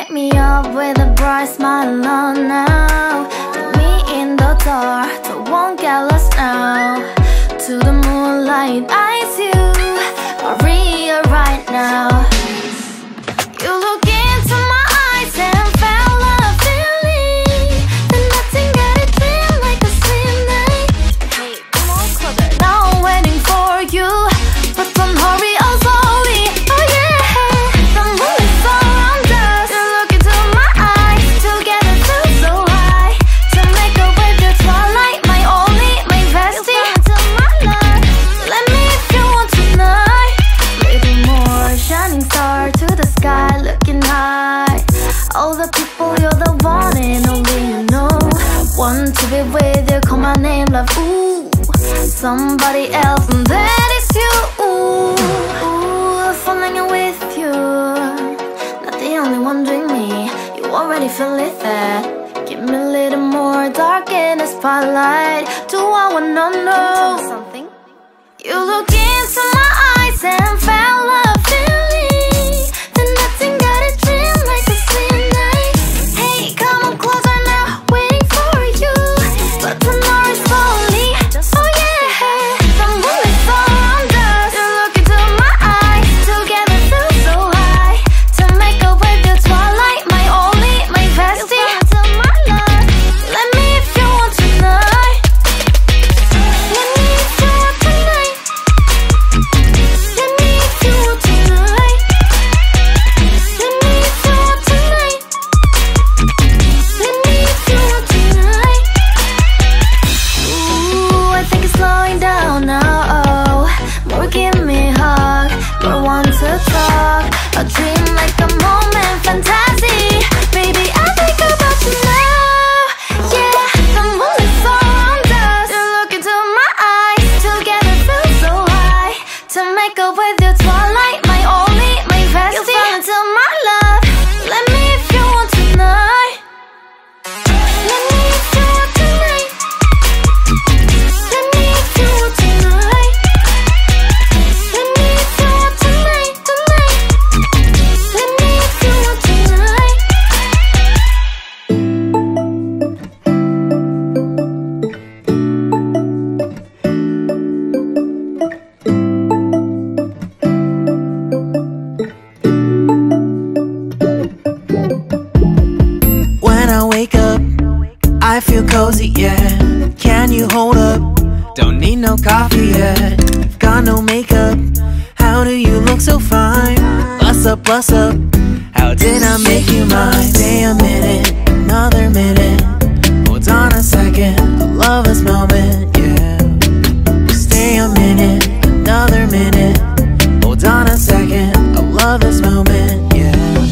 Wake me up with a bright smile on now. Put me in the dark, so won't get lost now. To the moonlight, eyes you are real right now. You look into my eyes and felt a feeling that nothing got it feel like a slim night. Hey, come on, closer. Now I'm waiting for you, but don't hurry, oh slowly. Oh yeah, the moon is around us. You look into my eyes, together feel so high. To make a wave the twilight, my only, my bestie. Into my love, let me if you want tonight. Little more shining star to the sky, looking high. All the people, you're the one and only you know. Want to be with you, call my name, love, ooh. Somebody else, and that is you, ooh. Falling with you, not the only one doing me. You already feel it there. Give me a little more dark in the spotlight. Do I wanna know something? You look into my eyes and felt a feeling that nothing got a dream like a slim night. Hey, come on closer now, waiting for you, but tomorrow is slowly. Oh yeah, the moon is around us. You look into my eyes, together feel so high. To make a wave the twilight, my only, my bestie. To my love, let me if you want tonight. Let me if you want tonight. Let me if you want tonight. Let me if you want tonight. Let me if you want tonight. Ooh, I think it's slowing down now. Oh, more give me a hug, more want to talk. A dream like a moment, fantasy. Baby, I think about you now. Yeah, the moon is around us. You look into my eyes, together feel so high. To make a with your twilight, my only, my bestie. You fall into my love. Let me if you want tonight. Let me if you want tonight. Let me if you want tonight. Let me if you want tonight, tonight. Let me if you want tonight. When I wake up, I feel cozy, yeah. Can you hold up? Don't need no coffee yet. Got no makeup. How do you look so fine? Bust up, bust up. How did I make you mine? Stay a minute, another minute. Hold on a second, I love this moment, yeah. Stay a minute, another minute. Hold on a second, I love this moment, yeah.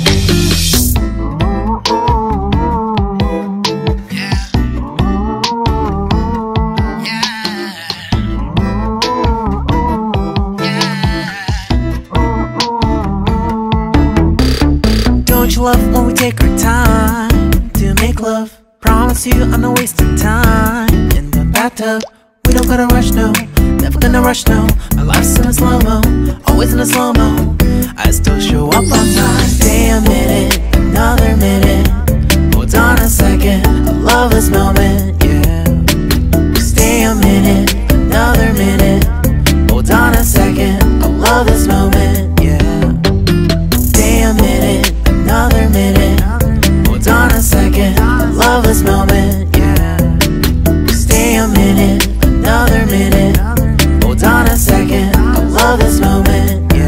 Don't you love when we take our time to make love? Promise you I'm not wasting time in the bathtub. We don't gotta rush, no. Never gonna rush, no. My life's in a slow-mo, always in a slow-mo. I still show up on time. Stay a minute, another minute. Hold on a second, I love this moment, yeah. Stay a minute, another minute. Hold on a second, I love this moment, yeah. Stay a minute, another minute. Hold on a second, I love this moment, yeah. Stay a minute, another minute. Hold on a second, I love this moment, yeah.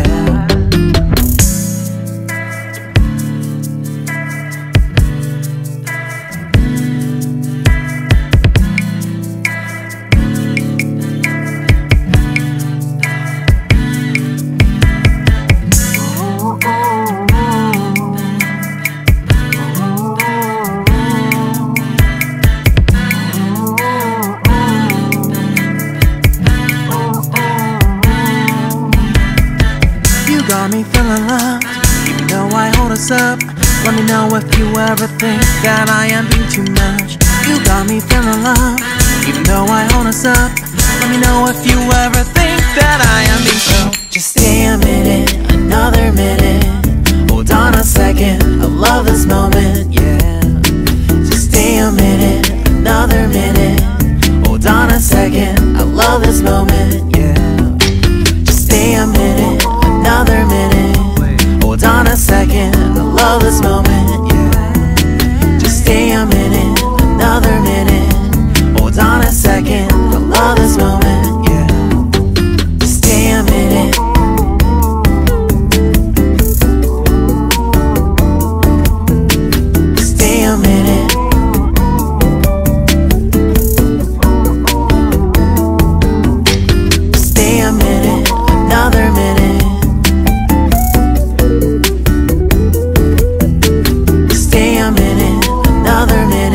Got me feeling loved, even though I hold us up. Let me know if you ever think that I am being too much. You got me feeling loved, even though I hold us up. Let me know if you ever think that I am being so. Just stay a minute, another minute. Hold on a second, I love this moment. this moment, yeah. Just stay a minute, another minute. Hold on a second, I love this moment, yeah. Just stay a minute. Stay a minute. Stay a minute, another minute. Stay a minute, another minute.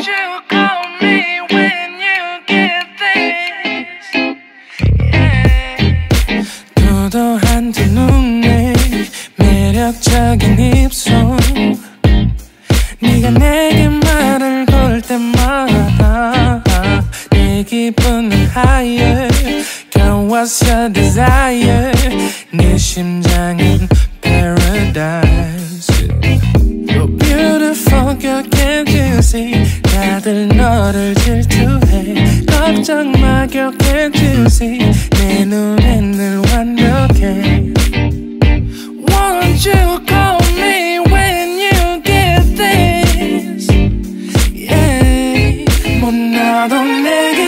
you call me when you get this? Yeah. 도도한 두 눈에 매력적인 입술 네가 내게 말을 걸 때마다 내 기분은 higher Girl, what's your desire? 네 심장은 paradise You're beautiful, girl, can't you see? 다들 너를 질투해 걱정 마, girl, can't you see? 내 눈엔 늘 완벽해 Won't you call me when you get this? Yeah, 못 나도 내게